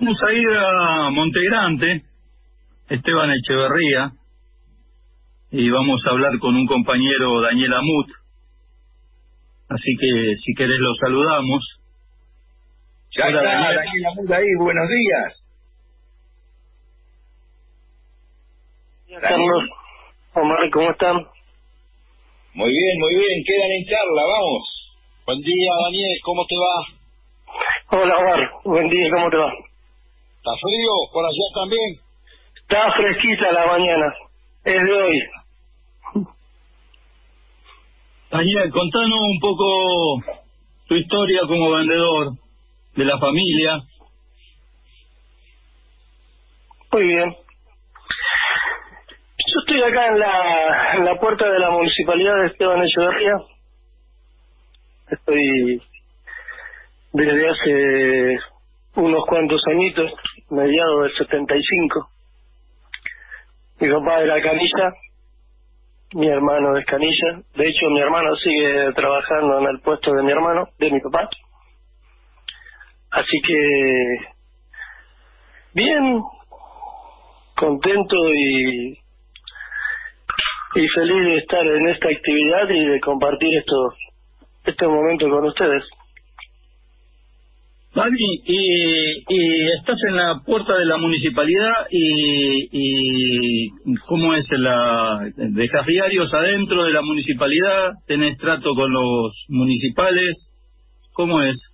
Vamos a ir a Montegrande, Esteban Echeverría, y vamos a hablar con un compañero, Daniel Amut. Así que, si querés, lo saludamos. Ya Hola, está, Daniel Amut ahí, buenos días. Carlos, Omar, ¿cómo están? Muy bien, quedan en charla, vamos. Buen día, Daniel, ¿cómo te va? Hola, Omar, buen día, ¿cómo te va? ¿Está frío? ¿Por allá también? Está fresquita la mañana, es de hoy. Daniel, contanos un poco tu historia como vendedor, de la familia. Muy bien. Yo estoy acá en la puerta de la municipalidad de Esteban Echeverría. Estoy desde hace unos cuantos añitos, mediados del 75. Mi papá era canilla, mi hermano es canilla. De hecho, mi hermano sigue trabajando en el puesto de mi hermano, de mi papá. Así que, bien, contento y feliz de estar en esta actividad y de compartir este momento con ustedes. Dani, y estás en la puerta de la municipalidad y ¿cómo es dejas diarios adentro de la municipalidad? ¿Tenés trato con los municipales? ¿Cómo es?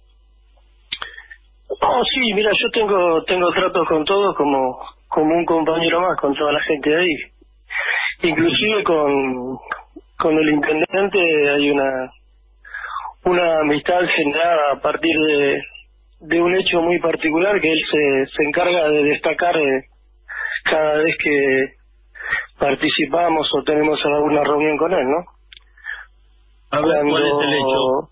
Oh, sí, mira, yo tengo tratos con todos como un compañero más, con toda la gente de ahí. Inclusive con el intendente hay una amistad generada a partir de un hecho muy particular que él se encarga de destacar cada vez que participamos o tenemos alguna reunión con él, ¿no? A ver, ¿cuál es el hecho?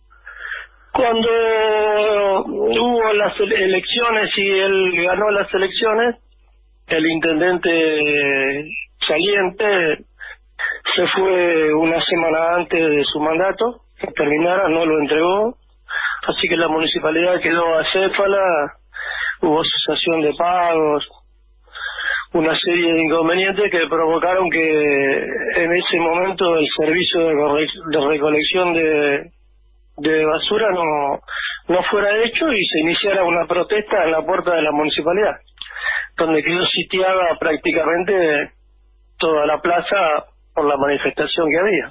Cuando hubo las elecciones y él ganó las elecciones, el intendente saliente se fue una semana antes de su mandato, que terminara, no lo entregó, así que la municipalidad quedó acéfala, hubo cesación de pagos, una serie de inconvenientes que provocaron que en ese momento el servicio de recolección de basura no fuera hecho y se iniciara una protesta en la puerta de la municipalidad, donde quedó sitiada prácticamente toda la plaza por la manifestación que había.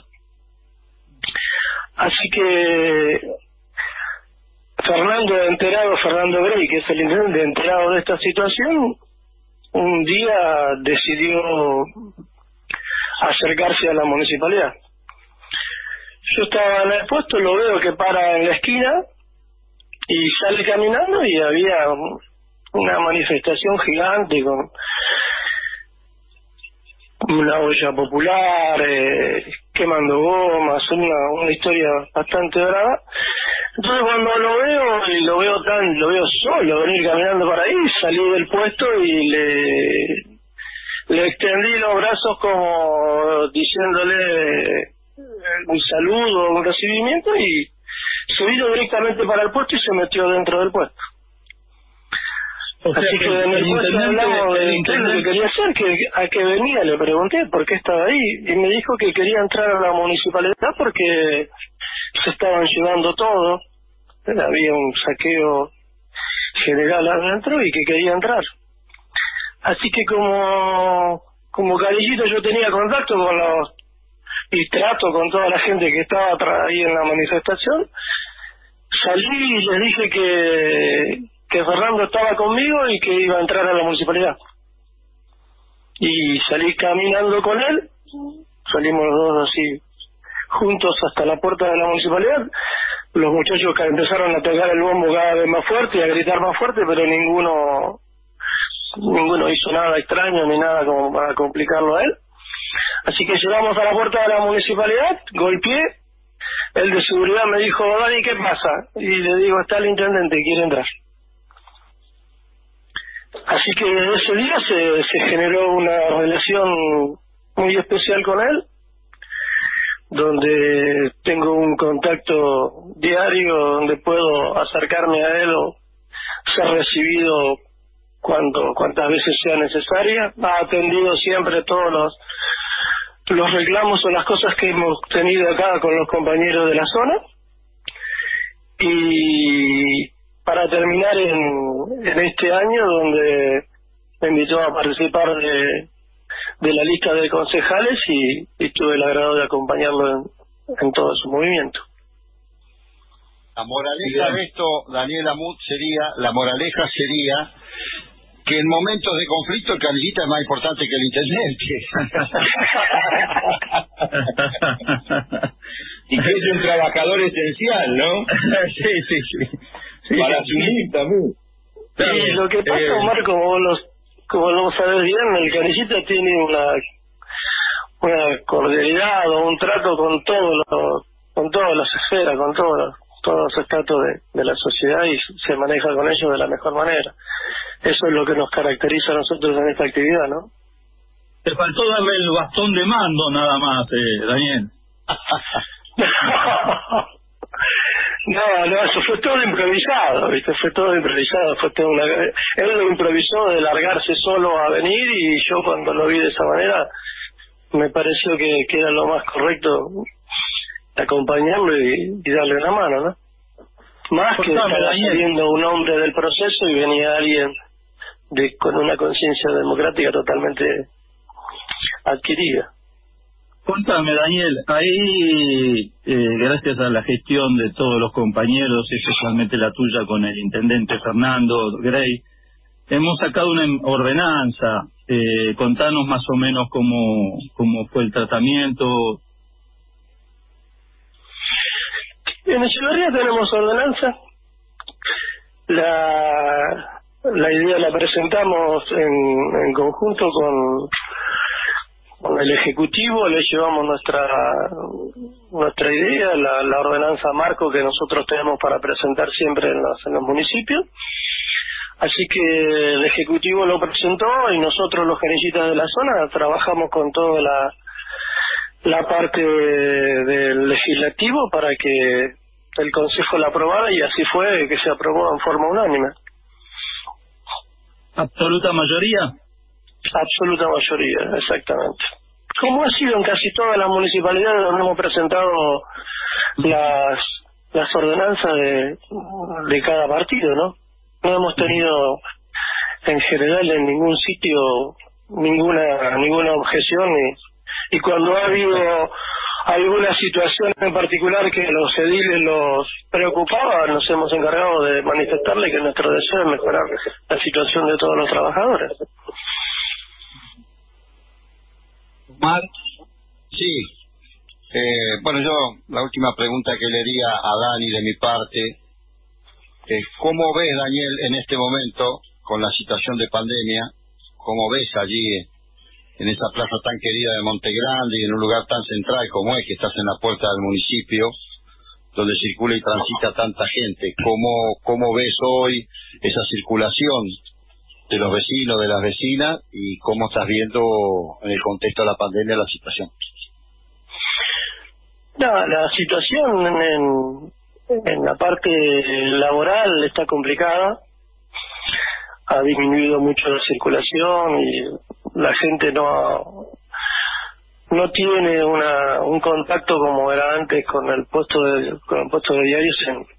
Así que Fernando Grey, que es el intendente, enterado de esta situación, un día decidió acercarse a la municipalidad. Yo estaba en el puesto, lo veo que para en la esquina y sale caminando y había una manifestación gigante con una olla popular, quemando gomas, una historia bastante brava. Entonces cuando lo veo solo venir caminando para ahí, salí del puesto y le extendí los brazos como diciéndole un saludo, un recibimiento, y se vino directamente para el puesto y se metió dentro del puesto. O sea, así que en el puesto hablamos de qué es lo que quería hacer, a qué venía, le pregunté por qué estaba ahí, y me dijo que quería entrar a la municipalidad porque se estaban llevando todo, había un saqueo general adentro y que quería entrar. Así que como Carillito yo tenía contacto con y trato con toda la gente que estaba ahí en la manifestación, salí y les dije que Fernando estaba conmigo y que iba a entrar a la municipalidad. Y salí caminando con él, salimos los dos así juntos hasta la puerta de la municipalidad. Los muchachos que empezaron a tocar el bombo cada vez más fuerte y a gritar más fuerte, pero ninguno hizo nada extraño ni nada como para complicarlo a él. Así que llegamos a la puerta de la municipalidad, golpeé, el de seguridad me dijo, Dani, ¿qué pasa? Y le digo, está el intendente, quiere entrar. Así que desde ese día se generó una relación muy especial con él, donde tengo un contacto diario, donde puedo acercarme a él o ser recibido cuantas veces sea necesaria. Ha atendido siempre todos los reclamos o las cosas que hemos tenido acá con los compañeros de la zona. Y para terminar en este año, donde me invitó a participar de la lista de concejales y tuve el agrado de acompañarlo en todo su movimiento. La moraleja de esto, Daniel Amud, la moraleja sería que en momentos de conflicto el canillita es más importante que el intendente. Y que es un trabajador esencial, ¿no? Sí. Para su lista, Y lo que pasa, Omar, como lo sabes bien, el canillita tiene una cordialidad o un trato con todas las esferas, con todos los estratos de la sociedad, y se maneja con ellos de la mejor manera. Eso es lo que nos caracteriza a nosotros en esta actividad, ¿no? Te faltó darle el bastón de mando nada más, Daniel. No, eso fue todo improvisado, ¿viste? Fue todo él lo improvisó de largarse solo a venir, y yo cuando lo vi de esa manera me pareció que era lo más correcto acompañarlo y darle una mano, ¿no? Más que estar saliendo un hombre del proceso y venía alguien con una conciencia democrática totalmente adquirida. Contame, Daniel, ahí, gracias a la gestión de todos los compañeros, especialmente la tuya con el intendente Fernando Grey, hemos sacado una ordenanza. Contanos más o menos cómo fue el tratamiento. En Echeverría tenemos ordenanza. La idea la presentamos en conjunto con el Ejecutivo, le llevamos nuestra idea, la ordenanza marco que nosotros tenemos para presentar siempre en los municipios. Así que el Ejecutivo lo presentó y nosotros los canillitas de la zona trabajamos con toda la parte del legislativo para que el Consejo la aprobara, y así fue que se aprobó en forma unánime. ¿Absoluta mayoría? Absoluta mayoría, exactamente. Como ha sido en casi todas las municipalidades donde hemos presentado las ordenanzas de cada partido, ¿no? No hemos tenido en general en ningún sitio ninguna objeción, y cuando ha habido alguna situación en particular que los ediles los preocupaba, nos hemos encargado de manifestarle que nuestro deseo es mejorar la situación de todos los trabajadores. Omar. Sí. Bueno, yo la última pregunta que le haría a Dani de mi parte es: ¿cómo ves, Daniel, en este momento, con la situación de pandemia, cómo ves allí en esa plaza tan querida de Montegrande y en un lugar tan central como es, que estás en la puerta del municipio, donde circula y transita tanta gente? ¿Cómo ves hoy esa circulación de los vecinos, de las vecinas, y cómo estás viendo en el contexto de la pandemia la situación? No, la situación en la parte laboral está complicada. Ha disminuido mucho la circulación y la gente no tiene un contacto como era antes con el puesto de diarios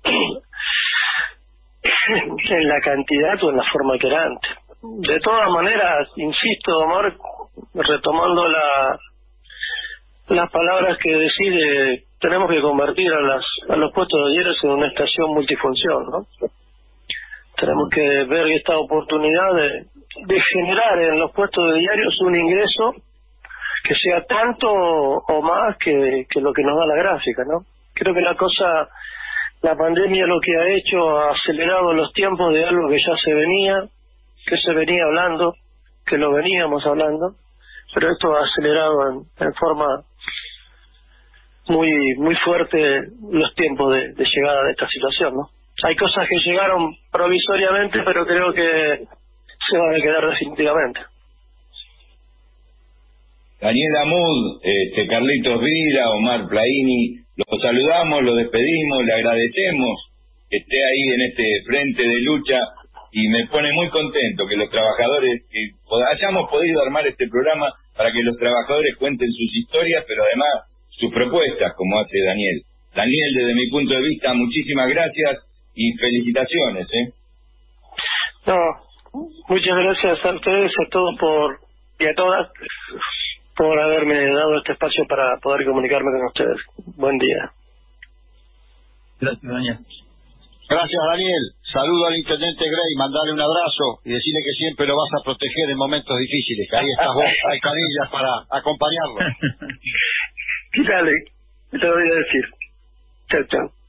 en la cantidad o en la forma que era antes. De todas maneras, insisto, Omar, retomando las palabras que decide, tenemos que convertir a los puestos de diarios en una estación multifunción, ¿no? Tenemos que ver esta oportunidad de generar en los puestos de diarios un ingreso que sea tanto o más que lo que nos da la gráfica, ¿no? Creo que la pandemia lo que ha hecho, ha acelerado los tiempos de algo que ya se venía hablando, que lo veníamos hablando, pero esto ha acelerado en forma muy muy fuerte los tiempos de llegada de esta situación, ¿no? Hay cosas que llegaron provisoriamente, pero creo que se van a quedar definitivamente. Daniel Amud, Carlitos Vila, Omar Plaini, los saludamos, los despedimos, le agradecemos que esté ahí en este frente de lucha y me pone muy contento que los trabajadores, que hayamos podido armar este programa para que los trabajadores cuenten sus historias, pero además sus propuestas, como hace Daniel. Daniel, desde mi punto de vista, muchísimas gracias y felicitaciones. No, muchas gracias a ustedes, a todos y a todas por haberme dado este espacio para poder comunicarme con ustedes. Buen día. Gracias, Daniel. Gracias, Daniel. Saludo al intendente Grey, mandale un abrazo y decirle que siempre lo vas a proteger en momentos difíciles, que ahí estás vos, Alcanillas, para acompañarlo. Dale, te lo voy a decir. Chao, chao.